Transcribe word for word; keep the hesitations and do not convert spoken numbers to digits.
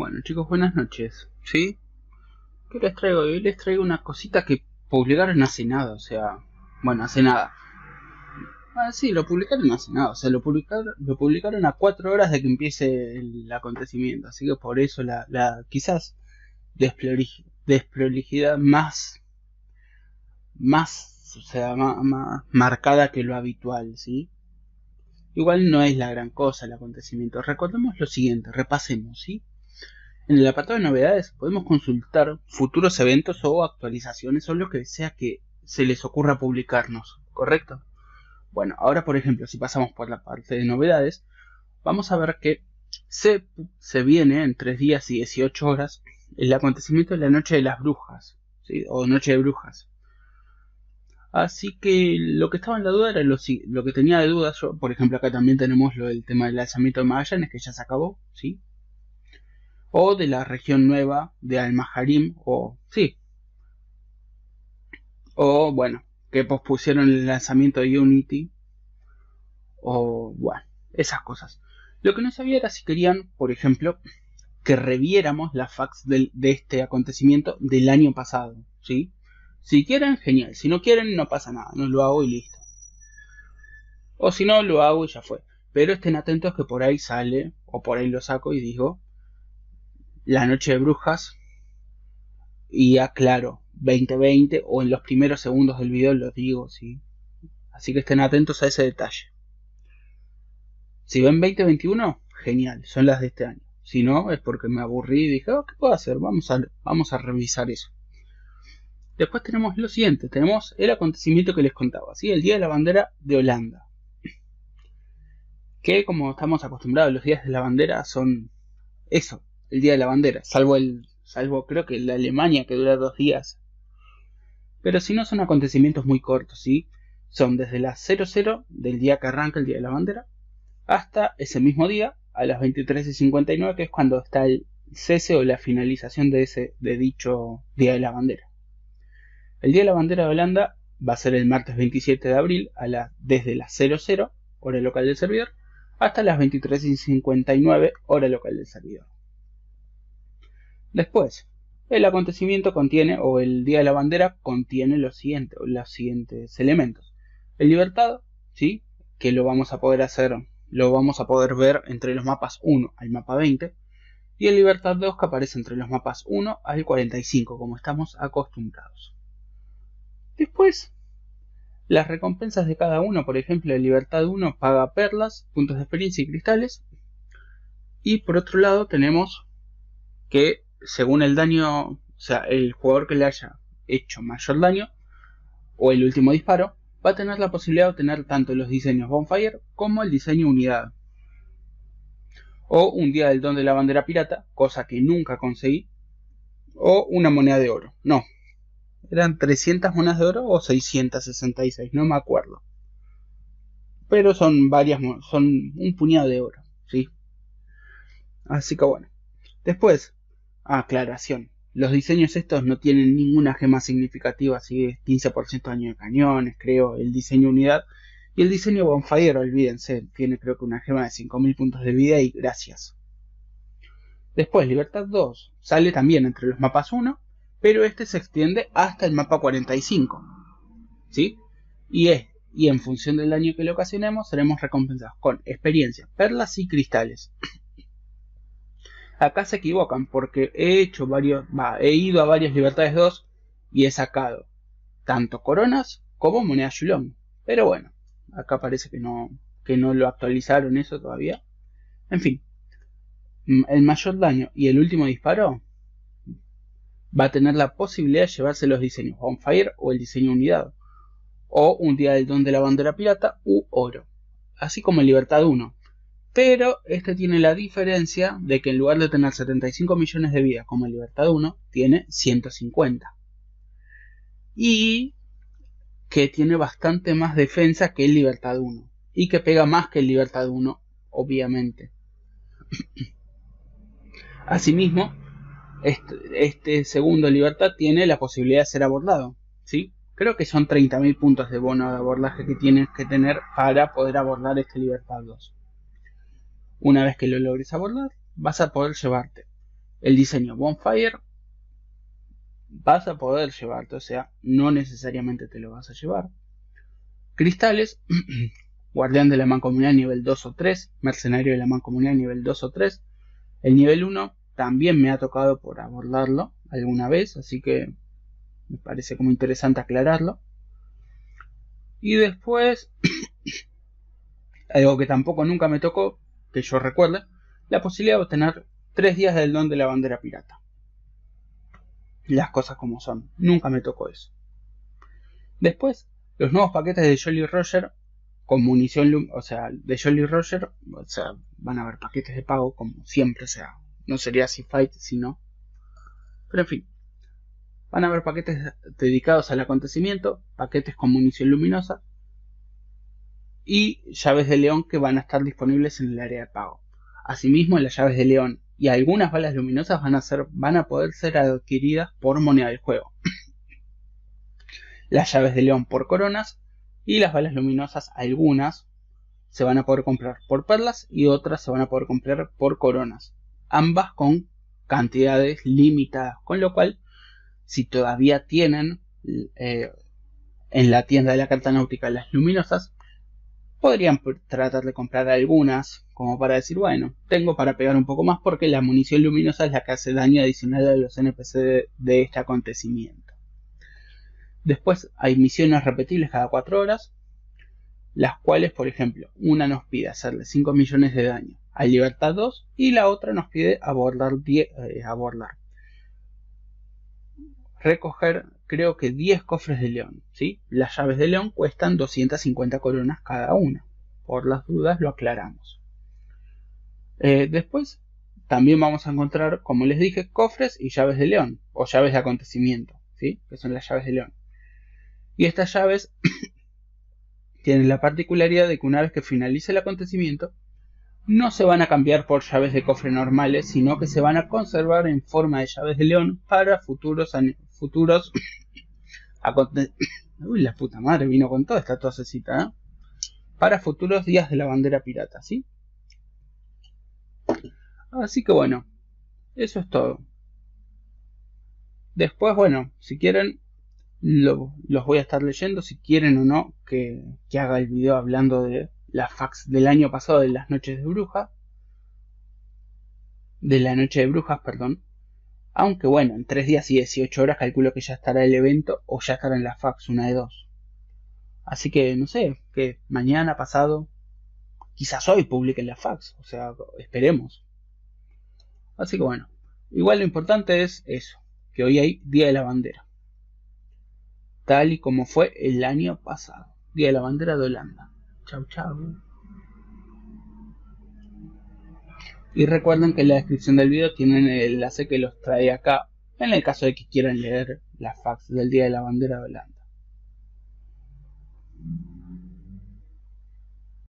Bueno chicos, buenas noches, ¿sí? ¿Qué les traigo? Hoy les traigo una cosita que publicaron hace nada, o sea... Bueno, hace nada. Ah, sí, lo publicaron hace nada, o sea, lo publicaron, lo publicaron a cuatro horas de que empiece el acontecimiento, así que por eso la, la quizás desprolij- desprolijidad más... Más, o sea, más, más marcada que lo habitual, ¿sí? Igual no es la gran cosa el acontecimiento. Recordemos lo siguiente, repasemos, ¿sí? En el apartado de novedades podemos consultar futuros eventos o actualizaciones o lo que sea que se les ocurra publicarnos, ¿correcto? Bueno, ahora por ejemplo, si pasamos por la parte de novedades, vamos a ver que se, se viene en tres días y dieciocho horas el acontecimiento de la Noche de las Brujas, ¿sí? O Noche de Brujas. Así que lo que estaba en la duda era lo, lo que tenía de dudas yo. Por ejemplo, acá también tenemos lo del tema del alzamiento de Magallanes, que ya se acabó, ¿sí? O de la región nueva de Al-Maharim, o sí, o bueno, que pospusieron el lanzamiento de Unity, o bueno, esas cosas. Lo que no sabía era si querían, por ejemplo, que reviéramos las facts del, de este acontecimiento del año pasado, ¿sí? Si quieren, genial. Si no quieren, no pasa nada. No lo hago y listo. O si no, lo hago y ya fue. Pero estén atentos que por ahí sale, o por ahí lo saco y digo, la Noche de Brujas. Y aclaro, veinte veinte, o en los primeros segundos del video lo digo, ¿sí? Así que estén atentos a ese detalle. Si ven veinte veintiuno, genial, son las de este año. Si no, es porque me aburrí y dije, oh, ¿qué puedo hacer? Vamos a, vamos a revisar eso. Después tenemos lo siguiente, tenemos el acontecimiento que les contaba, ¿sí? El Día de la Bandera de Holanda. Que como estamos acostumbrados, los días de la bandera son eso, el Día de la Bandera, salvo el salvo creo que la Alemania, que dura dos días. Pero si no, son acontecimientos muy cortos, ¿sí? Son desde las cero cero del día que arranca el Día de la Bandera hasta ese mismo día a las veintitrés y cincuenta y nueve, que es cuando está el cese o la finalización de ese de dicho Día de la Bandera. El Día de la Bandera de Holanda va a ser el martes veintisiete de abril a la, desde las cero cero, hora local del servidor, hasta las veintitrés y cincuenta y nueve, hora local del servidor. Después, el acontecimiento contiene, o el Día de la Bandera contiene los siguientes, los siguientes elementos. El Libertad, ¿sí? Que lo vamos a poder hacer, lo vamos a poder ver entre los mapas uno al mapa veinte. Y el Libertad dos, que aparece entre los mapas uno al cuarenta y cinco, como estamos acostumbrados. Después, las recompensas de cada uno, por ejemplo, el Libertad uno paga perlas, puntos de experiencia y cristales. Y por otro lado tenemos que según el daño, o sea, el jugador que le haya hecho mayor daño, o el último disparo, va a tener la posibilidad de obtener tanto los diseños Bonfire como el diseño Unidad. O un día del don de la bandera pirata, cosa que nunca conseguí. O una moneda de oro. No. ¿Eran trescientas monedas de oro o seiscientas sesenta y seis? No me acuerdo. Pero son varias, son un puñado de oro, ¿sí? Así que bueno. Después, aclaración. Los diseños estos no tienen ninguna gema significativa, así es quince por ciento daño de cañones, creo, el diseño Unidad. Y el diseño Bonfire, olvídense, tiene creo que una gema de cinco mil puntos de vida y gracias. Después, Libertad dos sale también entre los mapas uno, pero este se extiende hasta el mapa cuarenta y cinco, ¿sí? Y, es, y en función del daño que le ocasionemos, seremos recompensados con experiencia, perlas y cristales. Acá se equivocan porque he hecho varios, va, he ido a varios Libertades dos y he sacado tanto coronas como monedas Yulon. Pero bueno, acá parece que no, que no lo actualizaron eso todavía. En fin, el mayor daño y el último disparo va a tener la posibilidad de llevarse los diseños Bonfire o el diseño Unidad, o un día del don de la bandera pirata u oro, así como el Libertad uno. Pero este tiene la diferencia de que en lugar de tener setenta y cinco millones de vida como el Libertad uno, tiene ciento cincuenta. Y que tiene bastante más defensa que el Libertad uno. Y que pega más que el Libertad uno, obviamente. Asimismo, este, este segundo Libertad tiene la posibilidad de ser abordado, ¿sí? Creo que son treinta mil puntos de bono de abordaje que tienes que tener para poder abordar este Libertad dos. Una vez que lo logres abordar, vas a poder llevarte El diseño Bonfire vas a poder llevarte, o sea, no necesariamente te lo vas a llevar. Cristales, Guardián de la Mancomunidad nivel dos o tres, Mercenario de la Mancomunidad nivel dos o tres. El nivel uno también me ha tocado por abordarlo alguna vez, así que me parece como interesante aclararlo. Y después, algo que tampoco nunca me tocó, que yo recuerde, la posibilidad de obtener tres días del don de la bandera pirata. Las cosas como son, nunca me tocó eso. Después, los nuevos paquetes de Jolly Roger con munición, o sea, de Jolly Roger, o sea, van a haber paquetes de pago como siempre, o sea, no sería así Fight, sino. Pero en fin, van a haber paquetes dedicados al acontecimiento, paquetes con munición luminosa y llaves de león que van a estar disponibles en el área de pago. Asimismo, las llaves de león y algunas balas luminosas van a, ser, van a poder ser adquiridas por moneda del juego. Las llaves de león por coronas y las balas luminosas, algunas se van a poder comprar por perlas y otras se van a poder comprar por coronas. Ambas con cantidades limitadas, con lo cual si todavía tienen eh, en la tienda de la carta náutica las luminosas, podrían tratar de comprar algunas como para decir, bueno, tengo para pegar un poco más porque la munición luminosa es la que hace daño adicional a los N P C de, de este acontecimiento. Después hay misiones repetibles cada cuatro horas, las cuales, por ejemplo, una nos pide hacerle cinco millones de daño a Libertad dos y la otra nos pide abordar, diez, eh, abordar. recoger, creo que diez cofres de león, ¿sí? Las llaves de león cuestan doscientas cincuenta coronas cada una. Por las dudas lo aclaramos. Eh, después, también vamos a encontrar, como les dije, cofres y llaves de león, o llaves de acontecimiento, ¿sí? Que son las llaves de león. Y estas llaves tienen la particularidad de que una vez que finalice el acontecimiento, no se van a cambiar por llaves de cofre normales, sino que se van a conservar en forma de llaves de león para futuros futuros Uy, la puta madre, vino con toda esta tosecita, ¿eh? Para futuros días de la bandera pirata, ¿sí? Así que bueno, eso es todo. Después, bueno, si quieren, lo, los voy a estar leyendo, si quieren o no, que, que haga el video hablando de la fax del año pasado de las noches de brujas. De la noche de brujas, perdón. Aunque bueno, en tres días y dieciocho horas calculo que ya estará el evento o ya estará en la fax, una de dos. Así que no sé, que mañana, pasado, quizás hoy publiquen la fax, o sea, esperemos. Así que bueno, igual lo importante es eso, que hoy hay Día de la Bandera. Tal y como fue el año pasado, Día de la Bandera de Holanda. Chau chau. Y recuerden que en la descripción del video tienen el enlace que los trae acá, en el caso de que quieran leer la fax del Día de la Bandera de Holanda.